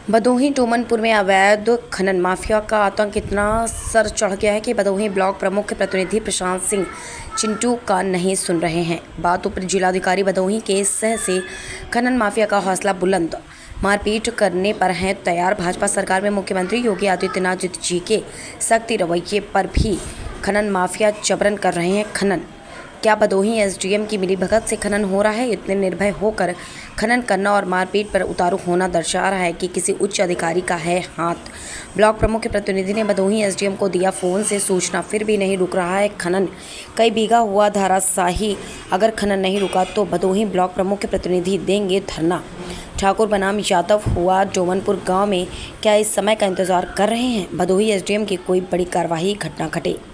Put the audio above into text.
भदोही डोमनपुर में अवैध खनन माफिया का आतंक इतना सर चढ़ गया है कि भदोही ब्लॉक प्रमुख प्रतिनिधि प्रशांत सिंह चिंटू का नहीं सुन रहे हैं। बात ऊपरी जिलाधिकारी भदोही के सह से खनन माफिया का हौसला बुलंद, मारपीट करने पर हैं तैयार। भाजपा सरकार में मुख्यमंत्री योगी आदित्यनाथ जी के सख्ती रवैये पर भी खनन माफिया जबरन कर रहे हैं खनन। क्या भदोही एसडीएम की मिलीभगत से खनन हो रहा है? इतने निर्भय होकर खनन करना और मारपीट पर उतारू होना दर्शा रहा है कि किसी उच्च अधिकारी का है हाथ। ब्लॉक प्रमुख के प्रतिनिधि ने भदोही एसडीएम को दिया फोन से सूचना, फिर भी नहीं रुक रहा है खनन। कई बीघा हुआ धाराशाही, अगर खनन नहीं रुका तो भदोही ब्लॉक प्रमुख के प्रतिनिधि देंगे धरना। ठाकुर बनाम यादव हुआ डोमनपुर गाँव में, क्या इस समय का इंतजार कर रहे हैं भदोही एसडीएम की कोई बड़ी कार्रवाई घटना घटे?